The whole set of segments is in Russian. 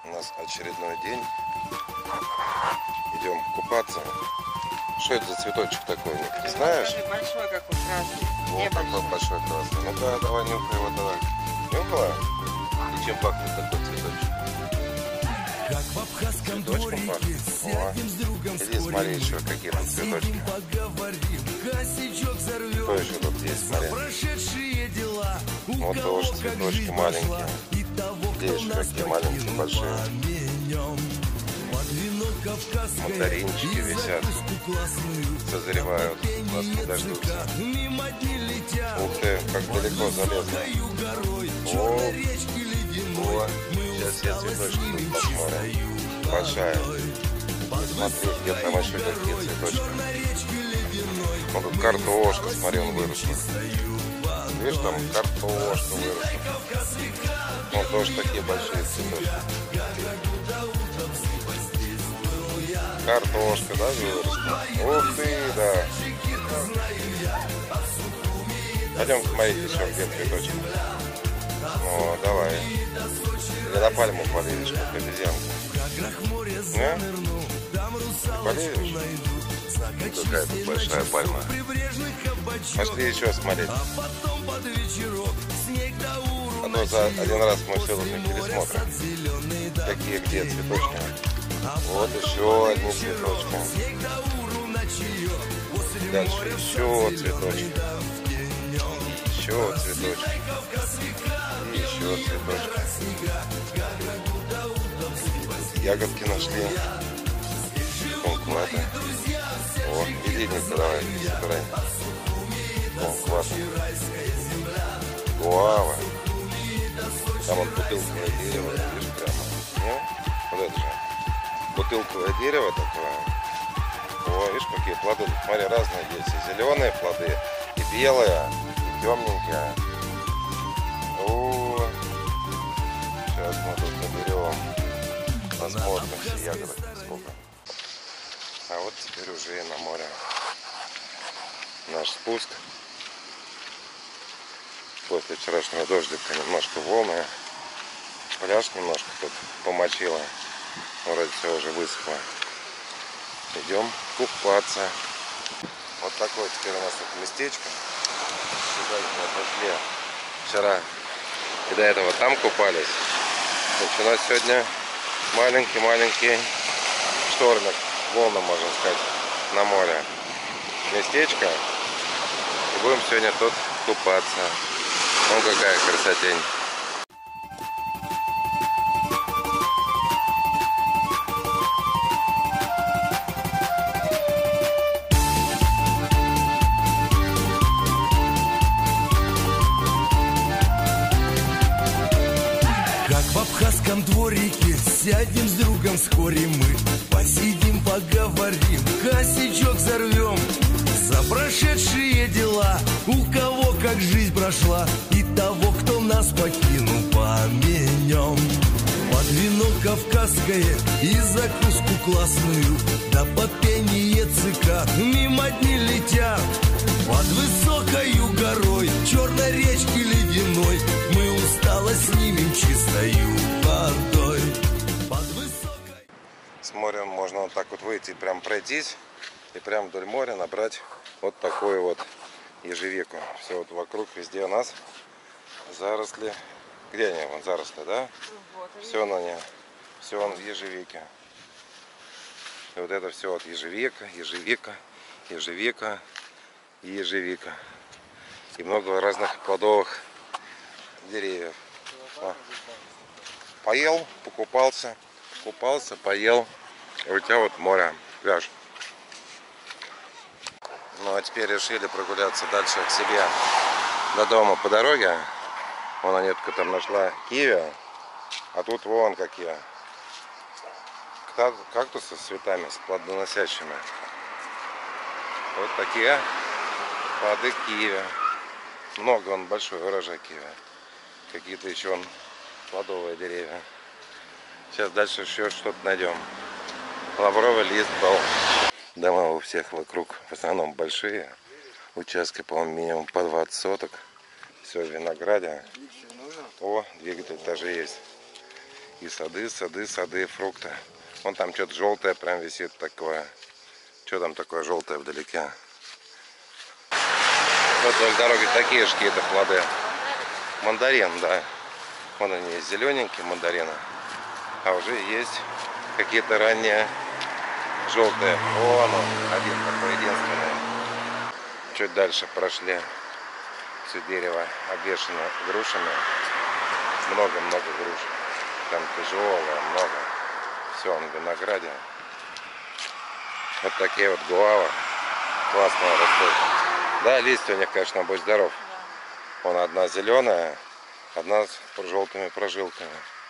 У нас очередной день. Идем купаться. Что это за цветочек такой, Ник? Ты знаешь? Большой какой красный. Вот такой большой красный. Ну-ка, давай нюхай его, давай. Нюхала? И чем пахнет такой цветочек? Как в абхазском Цветочком пахнет. О, иди смотри еще, какие там цветочки. Что еще тут есть, смотри? Вот тоже цветочки маленькие. Здесь еще какие маленькие, большие. Мандаринчики висят, созревают, нас не дождутся. Ух ты, как далеко залезли. О, сейчас я цветочки тут посмотрим. Большая. Смотри, где там еще какие цветочки. Вот тут картошка, смотри, он выросла. Видишь, там картошка выросла. Вот тоже такие большие цветочки. Картошка даже выросла. Ух ты, да. Пойдем смотреть еще где цветочки. О, давай. Или на пальму полезешь, как обезьянка. Не? Не полезешь? Какая тут большая пальма. Пошли еще смотреть. А то за один раз мы все тут не пересмотрим. Какие где цветочки. Вот еще одни цветочки. Дальше еще цветочки. Еще цветочки. И еще цветочки. Ягодки нашли. Кумкваты. О, иди, Ника, давай, собирай. Кумкваты. Гуава. Там вот бутылковое дерево, видишь, прямо. Нет? Вот это же. Бутылковое дерево такое. О, видишь, какие плоды. Смотри, разные есть. И зеленые плоды, и белые, и темненькие. О, сейчас мы тут наберем. Посмотрим все ягоды сколько. А вот теперь уже и на море. Наш спуск. После вчерашнего дождика немножко волны. Пляж немножко тут помочило. Вроде все уже высохло. Идем купаться. Вот такое теперь у нас тут местечко. Сюда мы пошли вчера и до этого там купались. Значит, у нас сегодня маленький штормик, волна, можно сказать, на море. Местечко. И будем сегодня тут купаться. Вон какая красотень. В абхазском дворике сядем с другом вскоре мы. Посидим, поговорим, косячок взорвем. За прошедшие дела, у кого как жизнь прошла, и того, кто нас покинул, поменем. Под вино кавказское и закуску классную, да под пение ЦК мимо дни летят. Под высокою горой, черной речки ледяной, мы усталость снимем чистою водой. Под высокой... С моря можно вот так вот выйти, прям пройтись и прям вдоль моря набрать вот такую вот ежевику. Все вот вокруг, везде у нас заросли. Где они? Вон заросли, да? Вот все на ней. Все он в ежевике. И вот это все вот ежевика, ежевика и ежевика. И много разных плодовых деревьев. О. Поел, покупался, поел. И у тебя вот море, пляж. Ну а теперь решили прогуляться дальше к себе до дома по дороге. Вон Анетка там нашла киви. А тут вон какие. Кактусы с цветами, с плодоносящими. Вот такие плоды киви. Много, он большой урожай киви. Какие-то еще вон плодовые деревья. Сейчас дальше еще что-то найдем. Лавровый лист был. Дома у всех вокруг в основном большие. Участки, по-моему, минимум по 20 соток. Все в винограде. О, двигатель даже есть. И сады, сады, сады, фрукты. Вон там что-то желтое прям висит такое. Что там такое желтое вдалеке? Вот вдоль дороги такие же какие-то плоды. Мандарин, да. Вон они есть зелененькие мандарины. А уже есть какие-то ранние желтые. Вон он, один такой единственный. Чуть дальше прошли. Все дерево обвешано грушами. Много-много груш. Там тяжелое, много. Все, он в винограде. Вот такие вот гуавы. Классные растут. Да, листья у них, конечно, будь здоров. Вон одна зеленая, одна с желтыми прожилками.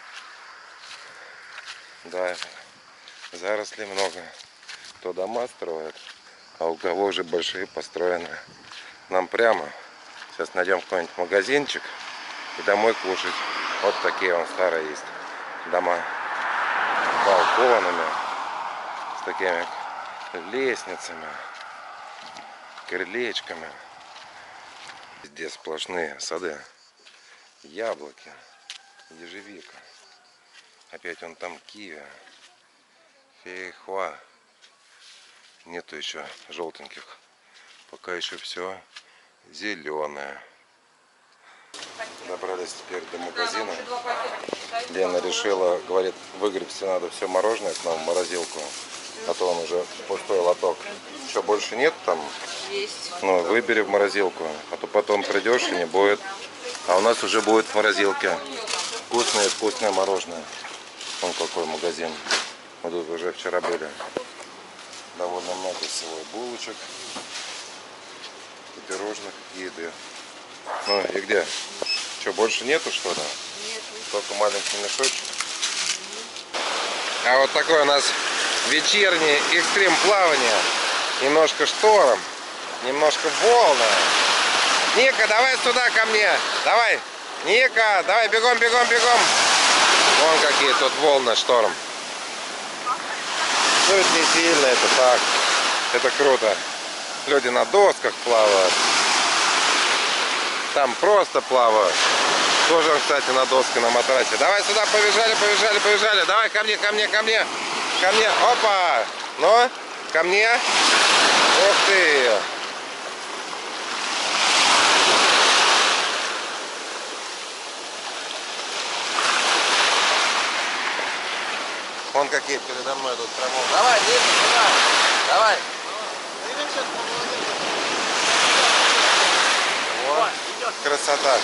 Да, зарослей много. Кто дома строит, а у кого уже большие построены. Нам прямо. Сейчас найдем какой-нибудь магазинчик и домой кушать. Вот такие вон старые есть дома. С балконами, с такими лестницами, крылечками. Здесь сплошные сады. Яблоки, ежевика. Опять вон там киви, фейхоа. Нету еще желтеньких. Пока еще все зеленое. Добрались теперь до магазина. Лена решила, говорит, выгребсти надо все мороженое к нам в морозилку. А то он уже пустой лоток. Что, больше нет там? Есть. Ну, выбери в морозилку. А то потом придешь и не будет. А у нас уже будет в морозилке. Вкусное мороженое. Вон какой магазин. Мы тут уже вчера были. Довольно много всего. Булочек. И пирожных, и еды. Ну и где? Что, больше нету, что ли? Нет. Только маленький мешочек. А вот такой у нас вечерний экстрим плавания. Немножко шторм, немножко волны. Ника, давай сюда ко мне. Давай. Ника, давай, бегом, бегом, бегом. Вон какие тут волны, шторм. Ну это не сильно, это так. Это круто. Люди на досках плавают. Там просто плавают. Тоже, кстати, на доске, на матрасе. Давай сюда, побежали, побежали, побежали. Давай ко мне, ко мне, ко мне. Ко мне. Опа. Ну, ко мне. Ух ты. Вон какие передо мной тут прямо. Давай, Дима, сюда. Давай. Вот. Красота.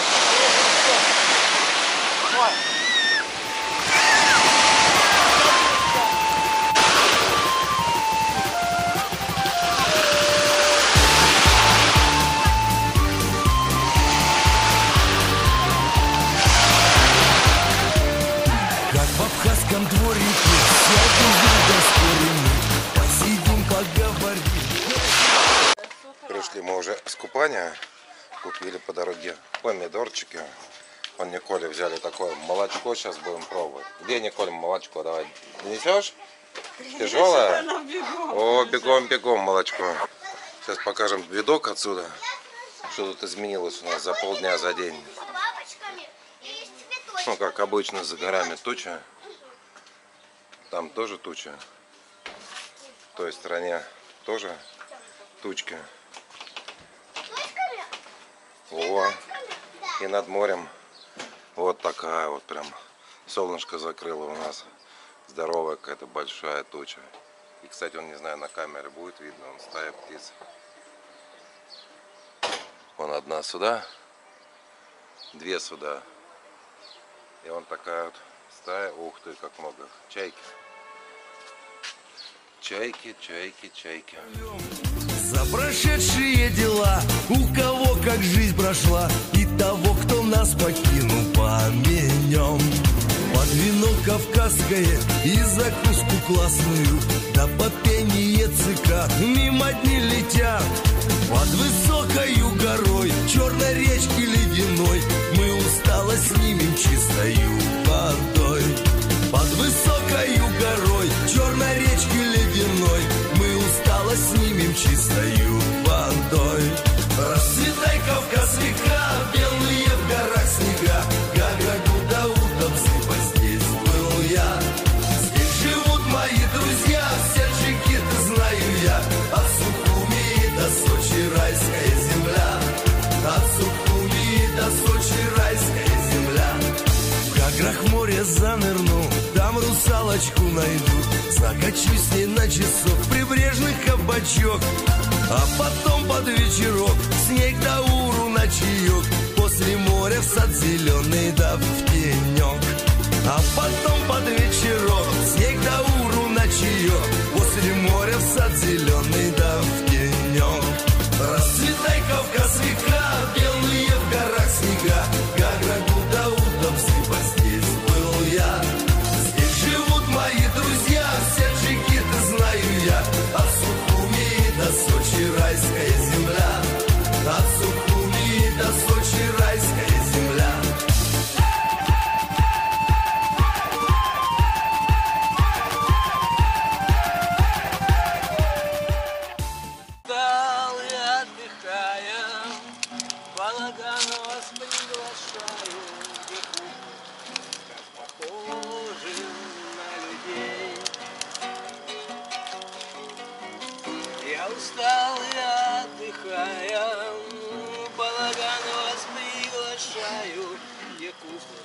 Как в абхазском дворике, сядем друга спорим мы, посидим, поговорим. Пришли мы уже с купания. Купили по дороге помидорчики. Вон Николе взяли такое молочко, сейчас будем пробовать. Где, Николь, молочко? Давай. Несешь? Тяжелое? О, бегом, бегом молочко. Сейчас покажем видок отсюда. Что тут изменилось у нас за полдня, за день. Ну, как обычно, за горами туча. Там тоже туча. В той стороне тоже тучки. О, и над морем вот такая вот прям солнышко закрыло у нас. Здоровая какая-то большая туча. И, кстати, он, не знаю, на камере будет видно, он стая птиц. Вон одна сюда, две сюда. И вон такая вот стая, ух ты, как много. Чайки. Чайки, чайки, чайки. За прошедшие дела, у кого как жизнь прошла, и того, кто нас покинул, помянем. Под вино кавказское и закуску классную, да под пение цикад мимо дни летят. Под высокою горой черной речки ледяной мы устало снимем чистою водой. Под высокою горой черной речки ледяной мы устало снимем чистою водой. Расцветай, Кавказ, река, белые в горах снега, как рагу да удобцы постель. занырну, там русалочку найду. Закачусь с ней на часок в прибрежный кабачок, а потом под вечерок снег до уру на чаек. После моря в сад зеленый да в тенек. А потом под вечерок снег до уру на чаек. После моря в сад зеленый да в тенек. Расцветай, Кавказ, века, белые в горах снега. Гагра, Гуда, Удовсыпа, здесь был я. Здесь живут мои друзья, все джигиты знаю я. От Сухуми до Сочи райская земля. От Сухуми до Сочи райская земля. Устал и отдыхая, балаган вас приглашаю, где как похожи на людей. Я устал и отдыхая,